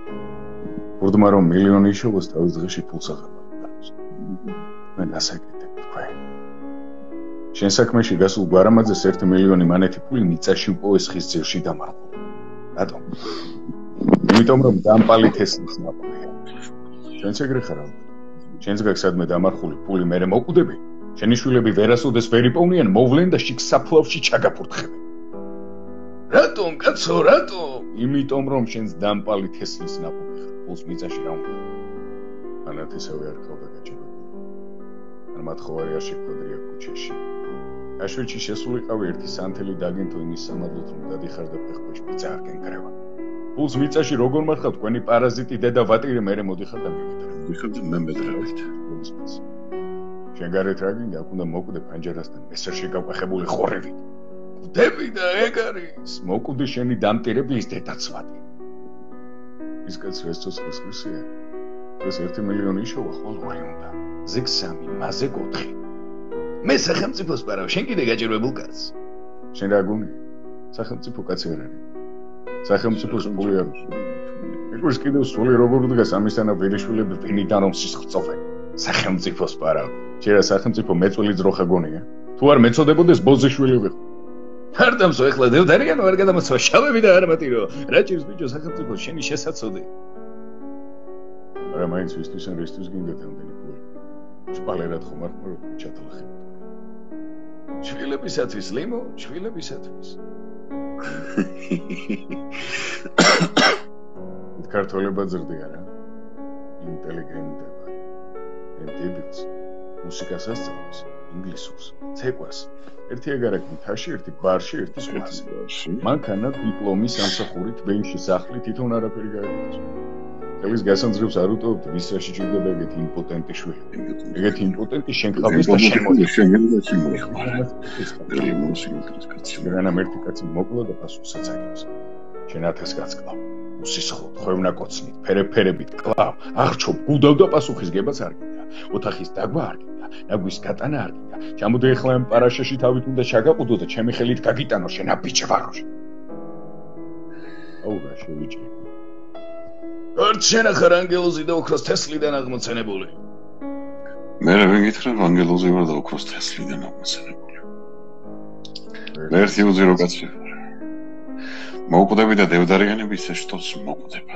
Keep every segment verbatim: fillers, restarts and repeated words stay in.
Kurdma რომ მილიონი იშოვოს თავის დღეში ფულს აღარ აქვს. მე დასაკეთებ თქვენ. შენ საქმეში გასულ გვარამაძეს ერთი მილიონი მანეთი ფული მიწაში უპოვეს ხის ძირში დამარხული. რატომ? იმიტომ რომ დამპალი თესლის ნაყოფია. შენც ეგრე ხარ ალბათ. შენც გაქვს სადმე დამარხული ფული მერე მოკვდები. შენი შვილები ვერასოდეს ვერ იპოვნიან, მოვლენ და შიგ საფლავში ჩაგაფურთხებენ. რატომ, კაცო, რატომ? იმიტომ რომ შენს დამპალი თესლის ნაყოფი ხარ. ფულს მიწაში რა უნდა? ანათესავე არ ყავდა გაჭირებული. არ მათხოვარი არ შეკვედრია ქუჩაში. გაშვეჩი შესულიყავი ერთი სანთელი დაგენთო იმის სამადლოდ რომ დადიხარ და ფეხქვეშ მიწა არ გენკრევა. ფულს მიწაში როგორ მარხავ თქვენი პარაზიტი დედა ვატირე მერე მოდიხარ და მივედრე. ვიხართ მე მედრავით. შენ გარეთ რა გინდა? აქ უნდა მოკვდე ფანჯარასთან მესერში გავყახებული ხორევით. კვდები და ეგ არის. მოკვდი შენი დამტირებლის დედაცვადი. ის კაცი ეს ცოცხლისია. ეს ერთი მილიონი იშოვა ყოველგვარი უნდა. ზეგ სამი, მასე ოთხი. მე სახელმწიფოს პარავ, შენ კიდე გაჭირვებულ კაცს. შენ რა გონია? სახელმწიფო კაცი არ არის. სახელმწიფოს ფული არ აქვს. ეკუს კიდევ სული როგორ დგას ამისთანა ვერიშვილები ვინიდან რომ სისხლწოვენ. სახელმწიფოს პარავ. შეიძლება სახელმწიფო მეწვილი ძროხა გონია. თუ არ მეწოდებოდეს ბოზიშვილი ვიყო. არ დამსო ეხლა დევდარიანო არ გადამოწვა შავები და არამატირო. რა ჭირს ბიჭო სახელმწიფო შენი შესაძოდი. არა მაინც ვისთვის ან რისთვის გინდათ ამდენი ფული. შპალერად ხომ არ ხმარობ ჩათალახებ. შვილებისათვის ლიმო, შვილებისათვის. ქართველება ზრდი არა? ინტელიგენტება. ემტიბიც. მუსიკას ასწავლის, ინგლისურს, ცეკვას. ერთი აგარაკი მთაში, ერთი ბარში, ერთი სხვაზე. მანქანა, დიპლომი, სამსახური, თბილისში სახლი, თვითონ არაფერი გაიგებს. ხელის გასანძრევს არ უტოვებთ, ვისაში ჭირდება ეგეთი იმპოტენტი შვილი. ეგეთი იმპოტენტი შენ ყავს და შენ მოდი. შენ გენდაში მოიხმარ. რანამ ერთი კაცი მოკლა და პასუხსაც აგებს. შენ ათას გაწკლავ. უსისხლოდ, ხვევნაკოცნით, ფერეფერებით კლავ, აღჩობ, გუდავ და პასუხისგებაც არ გინდა. ოთახის დაგვა არ გინდა, ნაგვის გატანა არ გინდა. ჩამოდე ეხლა ამ პარაშაში თავით უნდა ჩაგაყუდო და ჩემი ხელით გაგიტანო შენ აბიჭე ვაროში. აუ რა შევიჭი. არ შენ ახარ ანგელოზი და ოქროს თესლიდან აღმოცენებული. მე რა ვიგითხრა ანგელოზი ვარ და ოქროს თესლიდან აღმოცენებული. მე ერთი უძირო კაცი ვარ. მოკვდები და დევდარიანები ისე შტოს მოკვდება.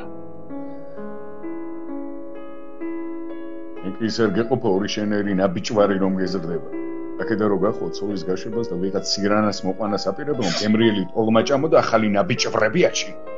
ის არ გეყოფა ორი შენერი ნაბიჭვარი რომ გეზრდება. აქედან რო გახო ცოლის გაშვებას და ვიღაც სიგრანას მოყვანას აპირებ რომ გემრიელი ტოლმა ჭამო და ახალი ნაბიჭვრები აჩინო.